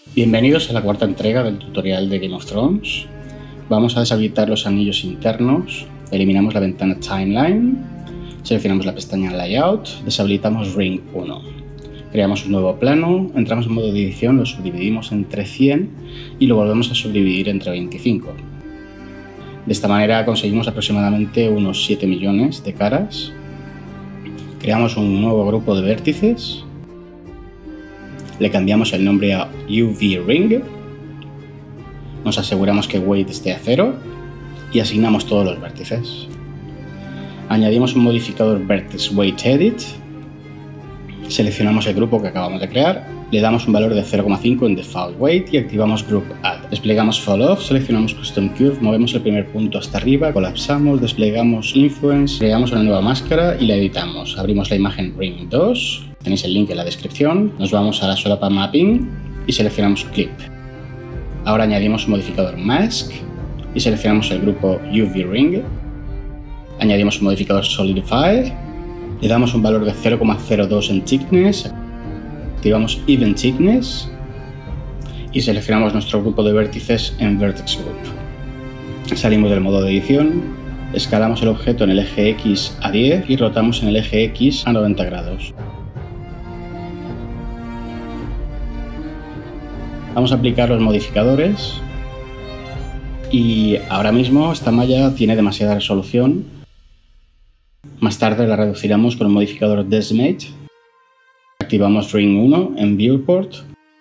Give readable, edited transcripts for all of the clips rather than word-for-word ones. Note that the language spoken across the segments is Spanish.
Bienvenidos a la cuarta entrega del tutorial de Game of Thrones. Vamos a deshabilitar los anillos internos, eliminamos la ventana Timeline, seleccionamos la pestaña Layout, deshabilitamos Ring 1. Creamos un nuevo plano, entramos en modo de edición, lo subdividimos entre 100 y lo volvemos a subdividir entre 25. De esta manera conseguimos aproximadamente unos 7 millones de caras. Creamos un nuevo grupo de vértices. Le cambiamos el nombre a UV Ring. Nos aseguramos que Weight esté a 0 y asignamos todos los vértices. Añadimos un modificador Vertex Weight Edit. Seleccionamos el grupo que acabamos de crear, le damos un valor de 0,5 en Default Weight y activamos Group Add. Desplegamos Fall Off, seleccionamos Custom Curve, movemos el primer punto hasta arriba, colapsamos, desplegamos Influence, creamos una nueva máscara y la editamos. Abrimos la imagen Ring 2, tenéis el link en la descripción, nos vamos a la solapa Mapping y seleccionamos Clip. Ahora añadimos un modificador Mask y seleccionamos el grupo UV Ring. Añadimos un modificador Solidify. Le damos un valor de 0,02 en Thickness, activamos Even Thickness y seleccionamos nuestro grupo de vértices en Vertex Group. Salimos del modo de edición, escalamos el objeto en el eje X a 10 y rotamos en el eje X a 90 grados. Vamos a aplicar los modificadores y ahora mismo esta malla tiene demasiada resolución. Más tarde la reduciremos con un modificador Decimate. Activamos Ring 1 en Viewport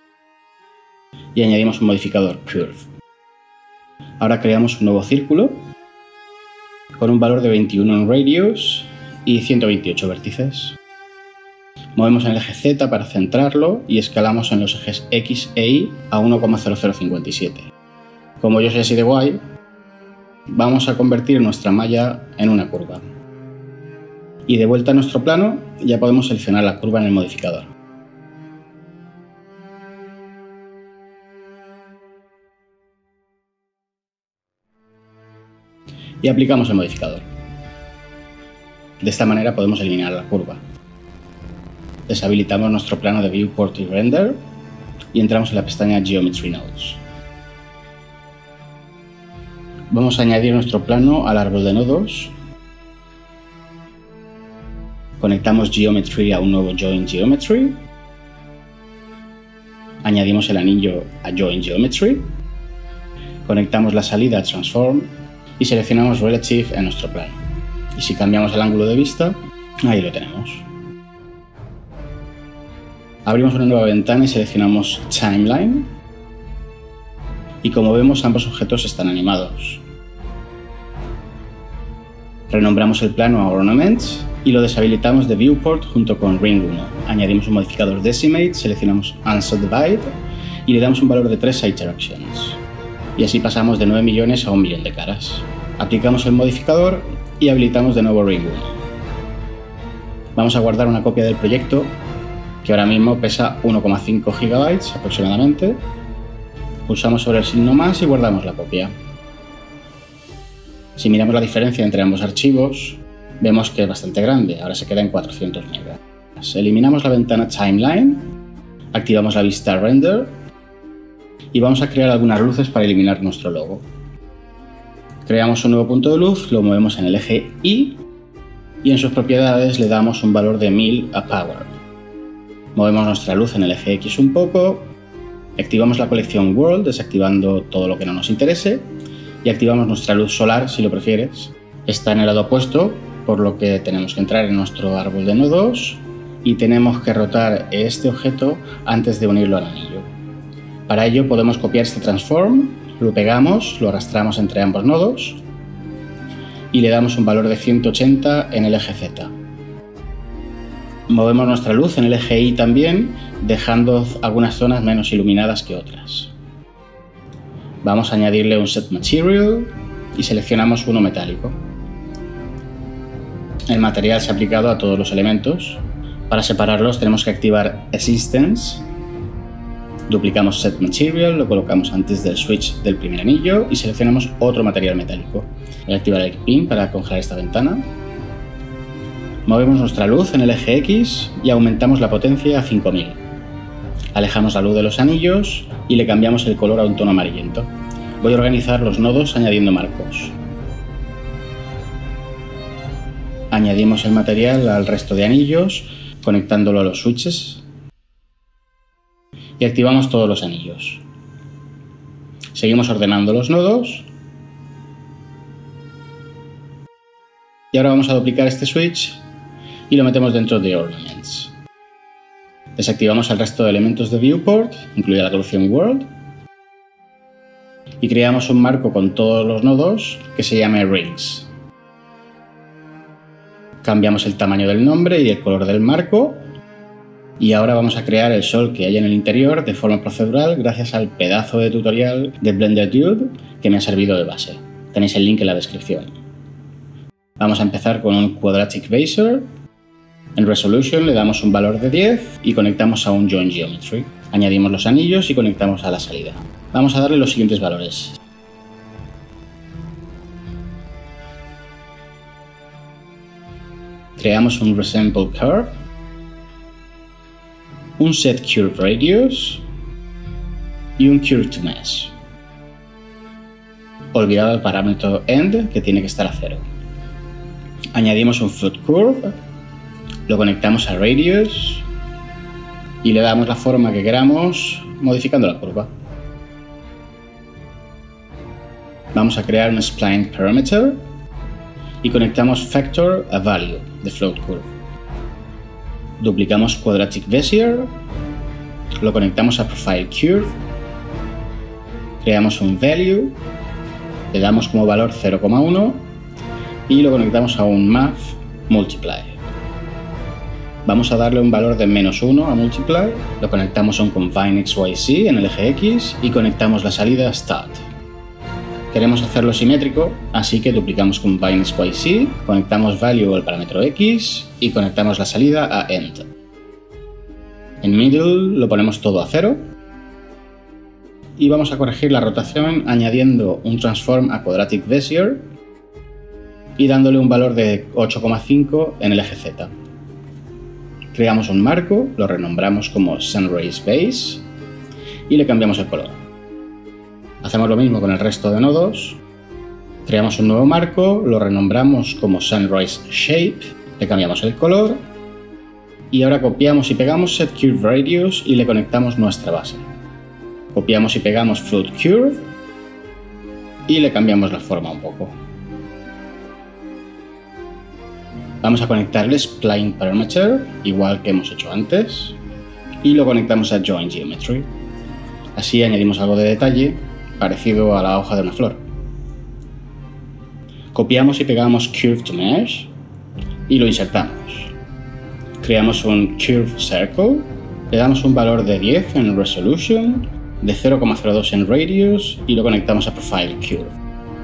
y añadimos un modificador Curve. Ahora creamos un nuevo círculo con un valor de 21 en Radius y 128 vértices. Movemos en el eje Z para centrarlo y escalamos en los ejes X e Y a 1,0057. Como yo soy así de guay, vamos a convertir nuestra malla en una curva. Y de vuelta a nuestro plano, ya podemos seleccionar la curva en el modificador. Y aplicamos el modificador. De esta manera podemos eliminar la curva. Deshabilitamos nuestro plano de Viewport y Render y entramos en la pestaña Geometry Nodes. Vamos a añadir nuestro plano al árbol de nodos. Conectamos Geometry a un nuevo Join Geometry. Añadimos el anillo a Join Geometry. Conectamos la salida a Transform y seleccionamos Relative en nuestro plano. Y si cambiamos el ángulo de vista, ahí lo tenemos. Abrimos una nueva ventana y seleccionamos Timeline. Y como vemos, ambos objetos están animados. Renombramos el plano a Ornaments y lo deshabilitamos de Viewport junto con Ring 1. Añadimos un modificador Decimate, seleccionamos Unsubdivide y le damos un valor de 3 a Interactions. Y así pasamos de 9 millones a 1 millón de caras. Aplicamos el modificador y habilitamos de nuevo Ring 1. Vamos a guardar una copia del proyecto que ahora mismo pesa 1,5 GB aproximadamente. Pulsamos sobre el signo más y guardamos la copia. Si miramos la diferencia entre ambos archivos, vemos que es bastante grande, ahora se queda en 400 MB. Eliminamos la ventana Timeline, activamos la vista Render y vamos a crear algunas luces para eliminar nuestro logo. Creamos un nuevo punto de luz, lo movemos en el eje Y y en sus propiedades le damos un valor de 1000 a Power. Movemos nuestra luz en el eje X un poco, activamos la colección World desactivando todo lo que no nos interese y activamos nuestra luz solar si lo prefieres. Está en el lado opuesto, por lo que tenemos que entrar en nuestro árbol de nodos y tenemos que rotar este objeto antes de unirlo al anillo. Para ello podemos copiar este transform, lo pegamos, lo arrastramos entre ambos nodos y le damos un valor de 180 en el eje Z. Movemos nuestra luz en el eje Y también, dejando algunas zonas menos iluminadas que otras. Vamos a añadirle un Set Material y seleccionamos uno metálico. El material se ha aplicado a todos los elementos. Para separarlos tenemos que activar Assistance. Duplicamos Set Material, lo colocamos antes del switch del primer anillo y seleccionamos otro material metálico. Voy a activar el Pin para congelar esta ventana. Movemos nuestra luz en el eje X y aumentamos la potencia a 5000. Alejamos la luz de los anillos y le cambiamos el color a un tono amarillento. Voy a organizar los nodos añadiendo marcos. Añadimos el material al resto de anillos, conectándolo a los switches y activamos todos los anillos. Seguimos ordenando los nodos y ahora vamos a duplicar este switch y lo metemos dentro de Ornaments. Desactivamos el resto de elementos de Viewport, incluida la solución World, y creamos un marco con todos los nodos que se llame Rings. Cambiamos el tamaño del nombre y el color del marco y ahora vamos a crear el sol que hay en el interior de forma procedural gracias al pedazo de tutorial de Blender Dude que me ha servido de base. Tenéis el link en la descripción. Vamos a empezar con un Quadratic Bezier. En Resolution le damos un valor de 10 y conectamos a un Join Geometry. Añadimos los anillos y conectamos a la salida. Vamos a darle los siguientes valores. Creamos un Resemble Curve, un Set Curve Radius y un Curve to Mesh. Olvidado el parámetro End, que tiene que estar a 0. Añadimos un Float Curve, lo conectamos a Radius y le damos la forma que queramos modificando la curva. Vamos a crear un Spline Parameter y conectamos Factor a Value de Float Curve. Duplicamos Quadratic Bezier, lo conectamos a Profile Curve, creamos un Value, le damos como valor 0,1 y lo conectamos a un Math Multiply. Vamos a darle un valor de -1 a Multiply, lo conectamos a un Confine XYZ en el eje X y conectamos la salida a Start. Queremos hacerlo simétrico, así que duplicamos Combine XYZ, conectamos Value al parámetro X y conectamos la salida a End. En Middle lo ponemos todo a 0 y vamos a corregir la rotación añadiendo un Transform a Quadratic Bezier y dándole un valor de 8,5 en el eje Z. Creamos un marco, lo renombramos como Sunrays Base y le cambiamos el color. Hacemos lo mismo con el resto de nodos. Creamos un nuevo marco, lo renombramos como Sunrise Shape, le cambiamos el color y ahora copiamos y pegamos Set Curve Radius y le conectamos nuestra base. Copiamos y pegamos Float Curve y le cambiamos la forma un poco. Vamos a conectar el Spline Parameter, igual que hemos hecho antes, y lo conectamos a Join Geometry. Así añadimos algo de detalle parecido a la hoja de una flor. Copiamos y pegamos Curve to Mesh y lo insertamos. Creamos un Curve Circle, le damos un valor de 10 en Resolution, de 0,02 en Radius y lo conectamos a Profile Curve.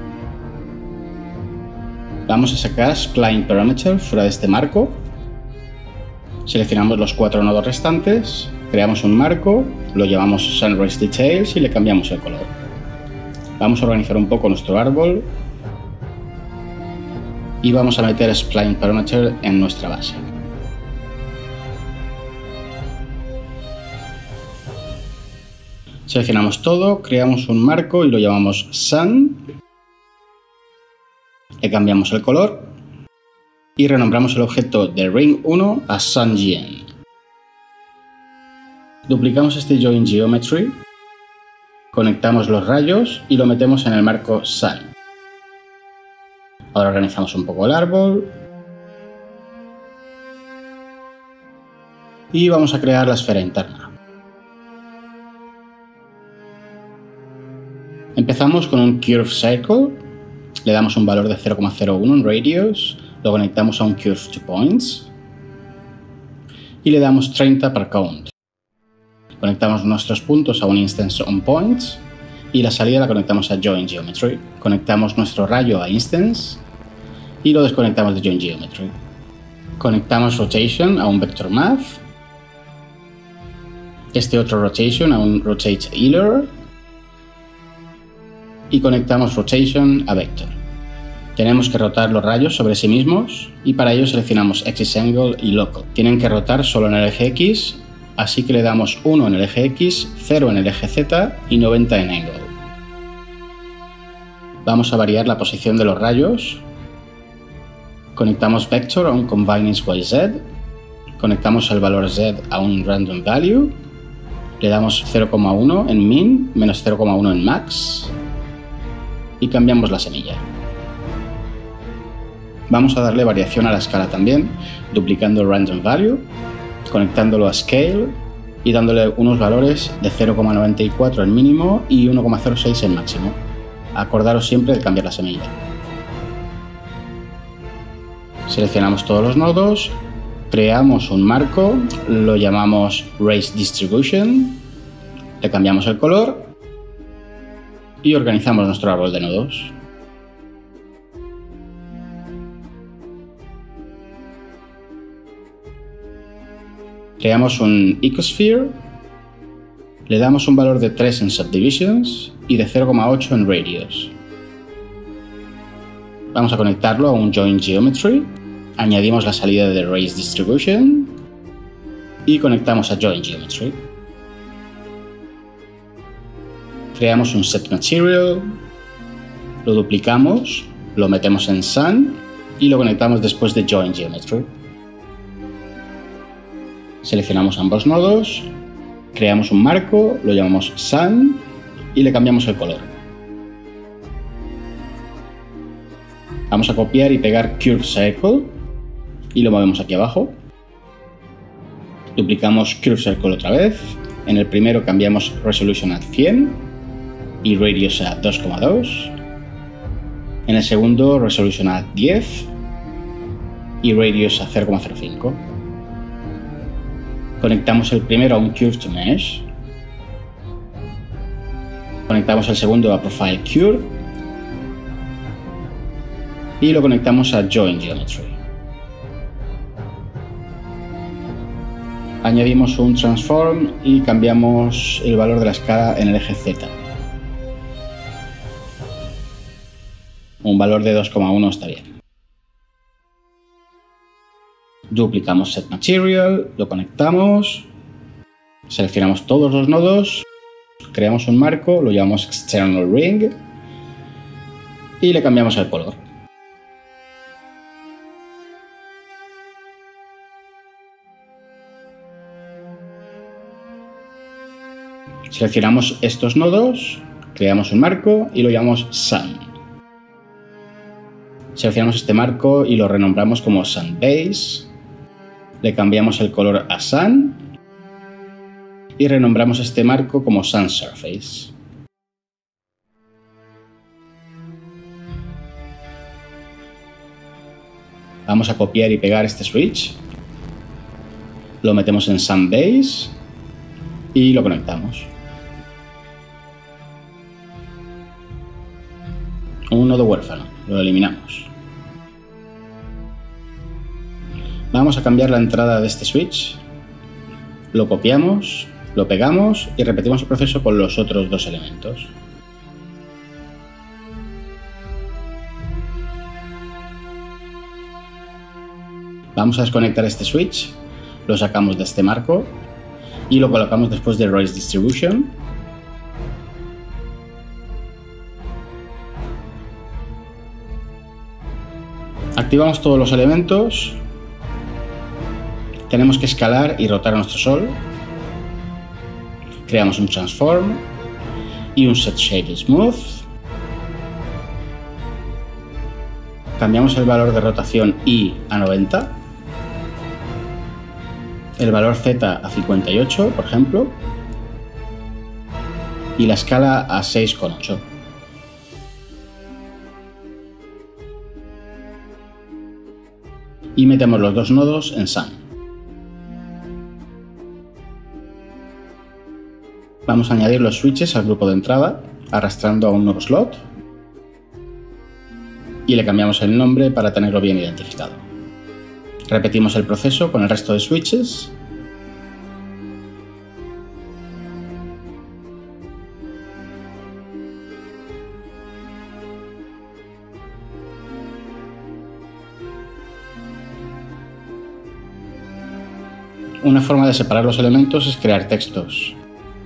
Vamos a sacar Spline Parameter fuera de este marco. Seleccionamos los 4 nodos restantes, creamos un marco, lo llamamos Sunrise Details y le cambiamos el color. Vamos a organizar un poco nuestro árbol y vamos a meter Spline Parameter en nuestra base. Seleccionamos todo, creamos un marco y lo llamamos Sun. Le cambiamos el color y renombramos el objeto de Ring 1 a SunGen. Duplicamos este Join Geometry, conectamos los rayos y lo metemos en el marco Sun. Ahora organizamos un poco el árbol y vamos a crear la esfera interna. Empezamos con un Curve Circle. Le damos un valor de 0,01 en Radius, lo conectamos a un Curve to Points y le damos 30 per Count. Conectamos nuestros puntos a un Instance on Points y la salida la conectamos a Join Geometry. Conectamos nuestro rayo a Instance y lo desconectamos de Join Geometry. Conectamos Rotation a un Vector Math, este otro Rotation a un Rotate Healer y conectamos Rotation a Vector. Tenemos que rotar los rayos sobre sí mismos y para ello seleccionamos Axis Angle y Local. Tienen que rotar solo en el eje X así que le damos 1 en el eje X, 0 en el eje Z y 90 en angle. Vamos a variar la posición de los rayos. Conectamos vector a un combine YZ, conectamos el valor Z a un random value, le damos 0,1 en min, menos 0,1 en max y cambiamos la semilla. Vamos a darle variación a la escala también, duplicando el random value, conectándolo a scale y dándole unos valores de 0,94 en mínimo y 1,06 en máximo. Acordaros siempre de cambiar la semilla. Seleccionamos todos los nodos, creamos un marco, lo llamamos Race Distribution, le cambiamos el color y organizamos nuestro árbol de nodos. Creamos un Ecosphere, le damos un valor de 3 en Subdivisions y de 0,8 en Radius. Vamos a conectarlo a un Join Geometry, añadimos la salida de Race Distribution y conectamos a Join Geometry. Creamos un Set Material, lo duplicamos, lo metemos en Sun y lo conectamos después de Join Geometry. Seleccionamos ambos nodos, creamos un marco, lo llamamos Sun y le cambiamos el color. Vamos a copiar y pegar Curve Circle y lo movemos aquí abajo. Duplicamos Curve Circle otra vez. En el primero cambiamos Resolution a 100 y Radius a 2,2. En el segundo Resolution a 10 y Radius a 0,05. Conectamos el primero a un Curve to Mesh. Conectamos el segundo a Profile Curve y lo conectamos a Join Geometry. Añadimos un Transform y cambiamos el valor de la escala en el eje Z. Un valor de 2,1 está bien. Duplicamos Set Material, lo conectamos, seleccionamos todos los nodos, creamos un marco, lo llamamos External Ring y le cambiamos el color. Seleccionamos estos nodos, creamos un marco y lo llamamos Sun. Seleccionamos este marco y lo renombramos como Sun Base. Le cambiamos el color a Sun y renombramos este marco como Sun Surface. Vamos a copiar y pegar este switch. Lo metemos en Sun Base y lo conectamos. Un nodo huérfano, lo eliminamos. Vamos a cambiar la entrada de este switch, lo copiamos, lo pegamos y repetimos el proceso con los otros dos elementos. Vamos a desconectar este switch, lo sacamos de este marco y lo colocamos después de Race Distribution. Activamos todos los elementos. Tenemos que escalar y rotar a nuestro sol. Creamos un Transform y un Set Shape Smooth. Cambiamos el valor de rotación Y a 90. El valor Z a 58, por ejemplo. Y la escala a 6,8. Y metemos los dos nodos en Sun. Vamos a añadir los switches al grupo de entrada, arrastrando a un nuevo slot. Y le cambiamos el nombre para tenerlo bien identificado. Repetimos el proceso con el resto de switches. Una forma de separar los elementos es crear textos.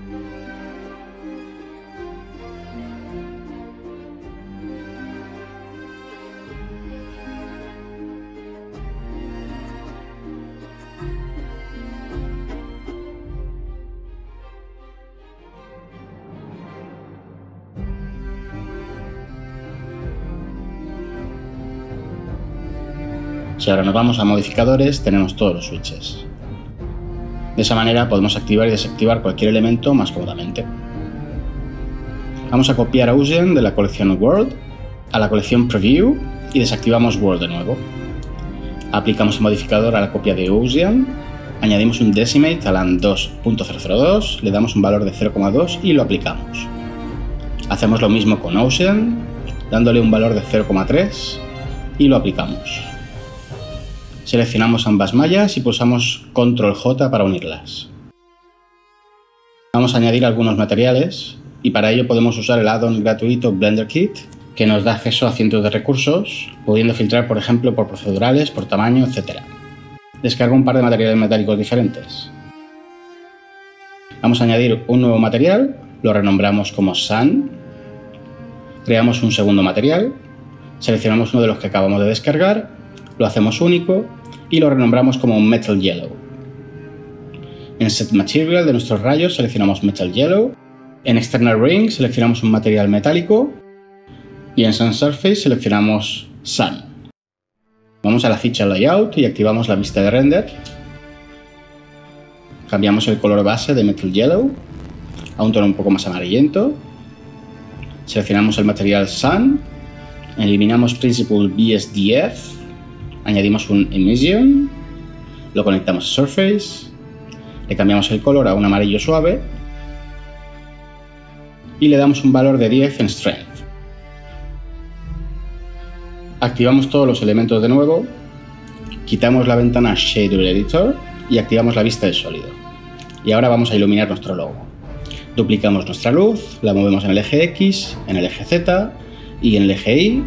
Si ahora nos vamos a modificadores, tenemos todos los switches. De esa manera podemos activar y desactivar cualquier elemento más cómodamente. Vamos a copiar Ocean de la colección World a la colección Preview y desactivamos World de nuevo. Aplicamos el modificador a la copia de Ocean, añadimos un decimate a LAN 2.002, le damos un valor de 0,2 y lo aplicamos. Hacemos lo mismo con Ocean, dándole un valor de 0,3 y lo aplicamos. Seleccionamos ambas mallas y pulsamos Control J para unirlas. Vamos a añadir algunos materiales y para ello podemos usar el add-on gratuito Blender Kit, que nos da acceso a cientos de recursos, pudiendo filtrar por ejemplo por procedurales, por tamaño, etc. Descargo un par de materiales metálicos diferentes. Vamos a añadir un nuevo material, lo renombramos como Sun. Creamos un segundo material, seleccionamos uno de los que acabamos de descargar, lo hacemos único y lo renombramos como Metal Yellow. En Set Material de nuestros rayos seleccionamos Metal Yellow, en External Ring seleccionamos un material metálico y en Sun Surface seleccionamos Sun. Vamos a la ficha Layout y activamos la vista de render. Cambiamos el color base de Metal Yellow a un tono un poco más amarillento. Seleccionamos el material Sun, eliminamos Principled BSDF, añadimos un Emission, lo conectamos a Surface, le cambiamos el color a un amarillo suave y le damos un valor de 10 en Strength. Activamos todos los elementos de nuevo, quitamos la ventana Shader Editor y activamos la vista de sólido. Y ahora vamos a iluminar nuestro logo. Duplicamos nuestra luz, la movemos en el eje X, en el eje Z y en el eje Y.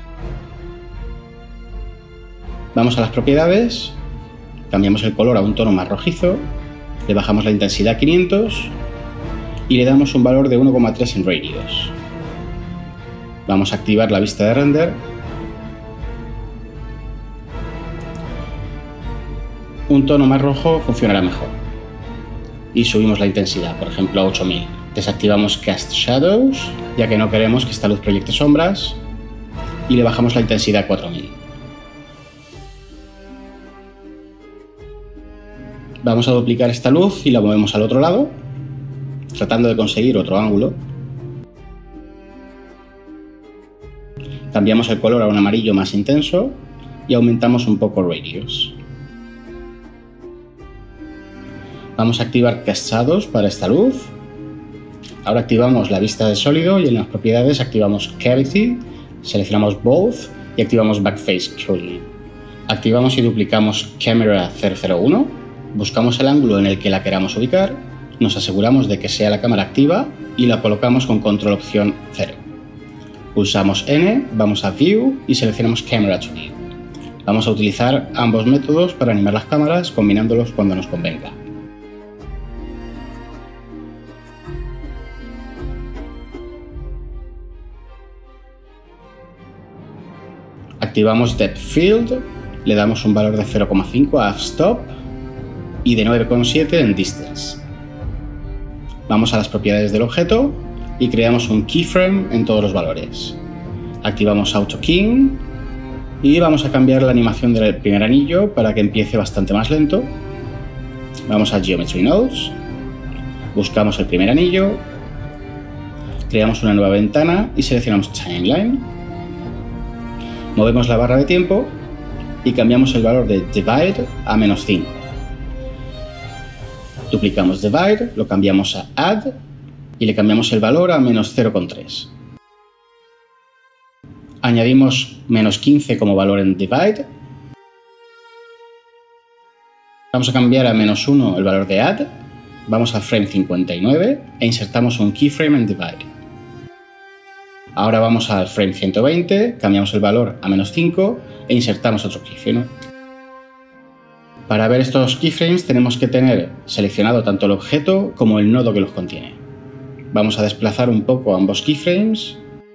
Vamos a las propiedades, cambiamos el color a un tono más rojizo, le bajamos la intensidad a 500 y le damos un valor de 1,3 en radios. Vamos a activar la vista de render. Un tono más rojo funcionará mejor. Y subimos la intensidad, por ejemplo a 8000. Desactivamos Cast Shadows, ya que no queremos que esta luz proyecte sombras, y le bajamos la intensidad a 4000. Vamos a duplicar esta luz y la movemos al otro lado, tratando de conseguir otro ángulo. Cambiamos el color a un amarillo más intenso y aumentamos un poco radius. Vamos a activar Cast Shadows para esta luz. Ahora activamos la vista de sólido y en las propiedades activamos Cavity, seleccionamos Both y activamos Backface Culling. Activamos y duplicamos Camera 001. Buscamos el ángulo en el que la queramos ubicar, nos aseguramos de que sea la cámara activa y la colocamos con control opción 0. Pulsamos N, vamos a View y seleccionamos Camera to View. Vamos a utilizar ambos métodos para animar las cámaras combinándolos cuando nos convenga. Activamos Depth Field, le damos un valor de 0,5 a F-Stop y de 9,7 en Distance. Vamos a las propiedades del objeto y creamos un keyframe en todos los valores. Activamos Auto Keying y vamos a cambiar la animación del primer anillo para que empiece bastante más lento. Vamos a Geometry Nodes, buscamos el primer anillo, creamos una nueva ventana y seleccionamos Timeline. Movemos la barra de tiempo y cambiamos el valor de Divide a -5. Duplicamos Divide, lo cambiamos a Add y le cambiamos el valor a -0,3. Añadimos -15 como valor en Divide. Vamos a cambiar a -1 el valor de Add. Vamos al frame 59 e insertamos un keyframe en Divide. Ahora vamos al frame 120, cambiamos el valor a -5 e insertamos otro keyframe. Para ver estos keyframes tenemos que tener seleccionado tanto el objeto como el nodo que los contiene. Vamos a desplazar un poco ambos keyframes.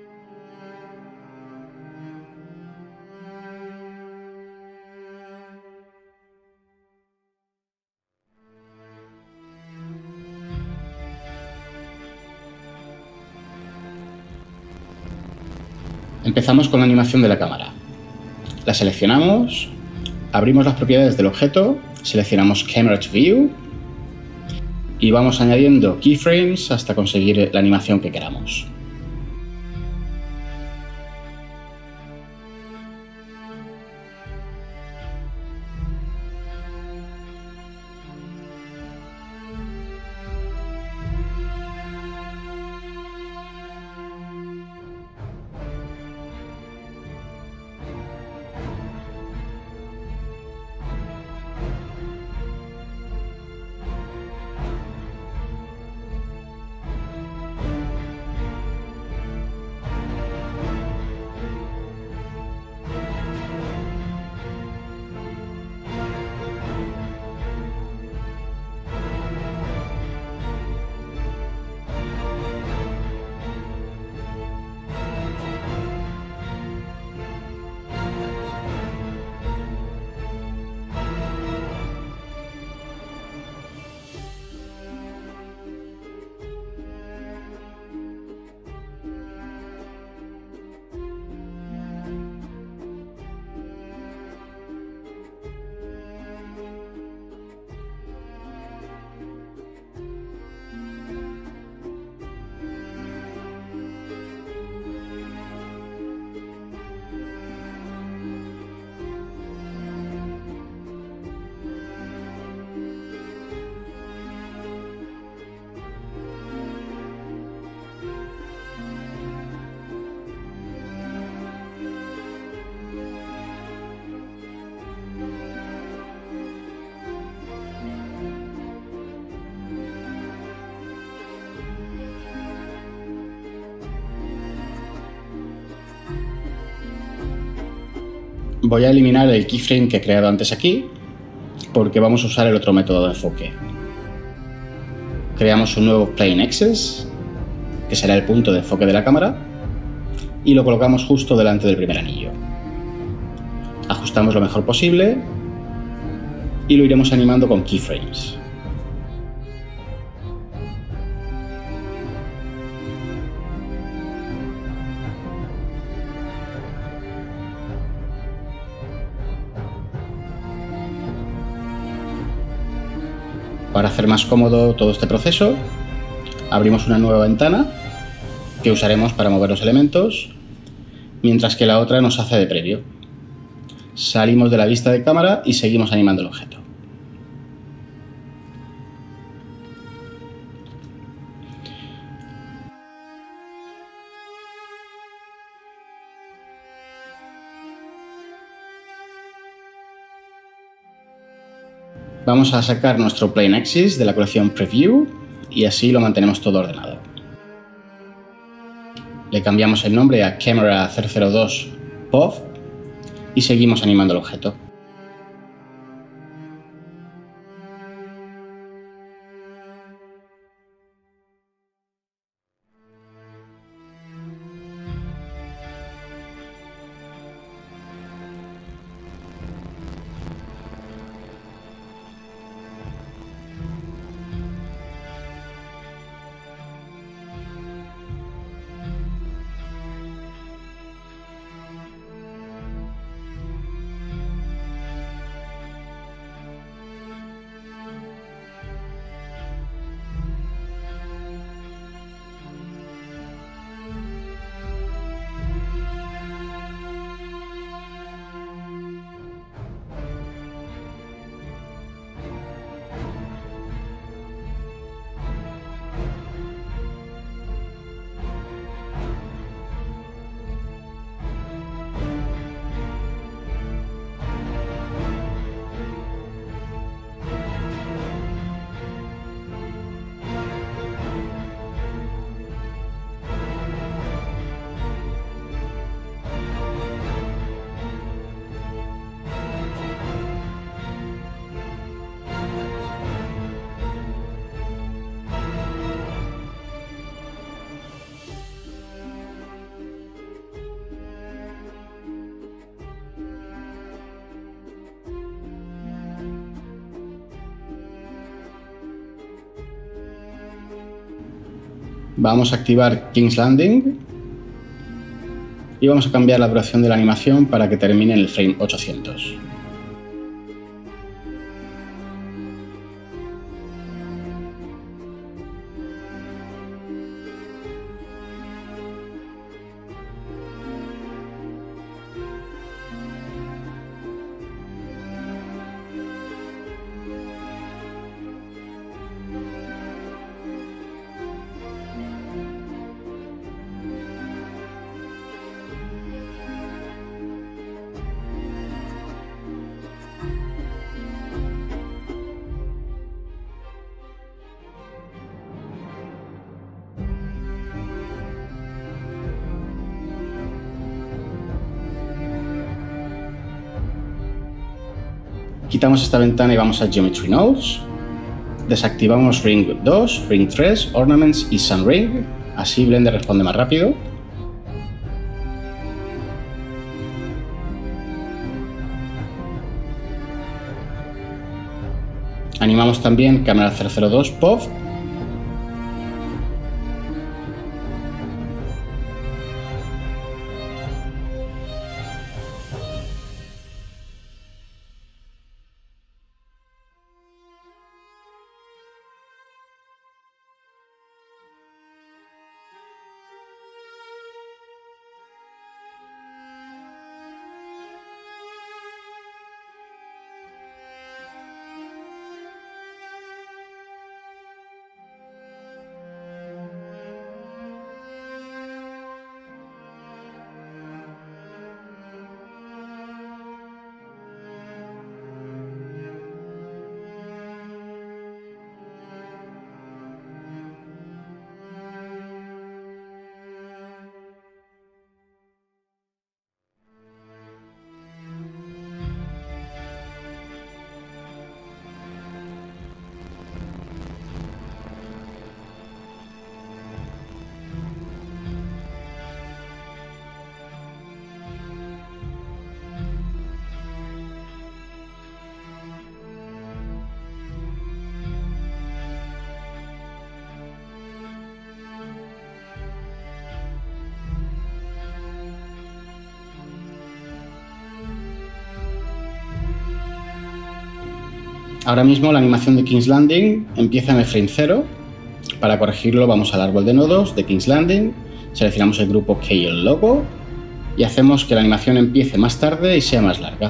Empezamos con la animación de la cámara. La seleccionamos, abrimos las propiedades del objeto, seleccionamos Camera to View y vamos añadiendo keyframes hasta conseguir la animación que queramos. Voy a eliminar el keyframe que he creado antes aquí, porque vamos a usar el otro método de enfoque. Creamos un nuevo Plane Axis, que será el punto de enfoque de la cámara, y lo colocamos justo delante del primer anillo. Ajustamos lo mejor posible y lo iremos animando con keyframes. Para hacer más cómodo todo este proceso, abrimos una nueva ventana que usaremos para mover los elementos, mientras que la otra nos hace de previo. Salimos de la vista de cámara y seguimos animando el objeto. Vamos a sacar nuestro Plane Axis de la colección Preview y así lo mantenemos todo ordenado. Le cambiamos el nombre a Camera 002 POV y seguimos animando el objeto. Vamos a activar King's Landing y vamos a cambiar la duración de la animación para que termine en el frame 800. Quitamos esta ventana y vamos a Geometry Nodes. Desactivamos Ring 2, Ring 3, Ornaments y Sun Ring. Así Blender responde más rápido. Animamos también cámara 002 POV. Ahora mismo la animación de King's Landing empieza en el frame 0. Para corregirlo vamos al árbol de nodos de King's Landing, seleccionamos el grupo KL Logo y hacemos que la animación empiece más tarde y sea más larga.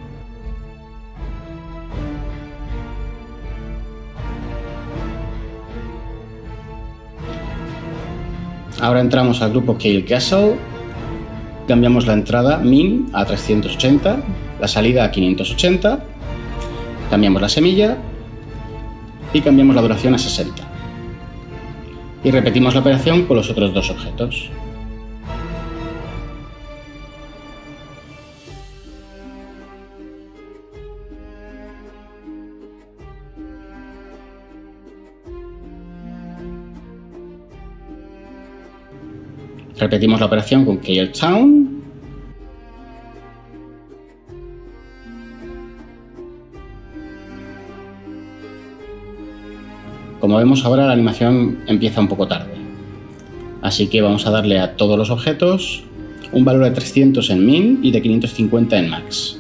Ahora entramos al grupo KL Castle, cambiamos la entrada Min a 380, la salida a 580, cambiamos la semilla y cambiamos la duración a 60. Y repetimos la operación con los otros dos objetos. Repetimos la operación con KL Town. Como vemos ahora la animación empieza un poco tarde, así que vamos a darle a todos los objetos un valor de 300 en min y de 550 en max.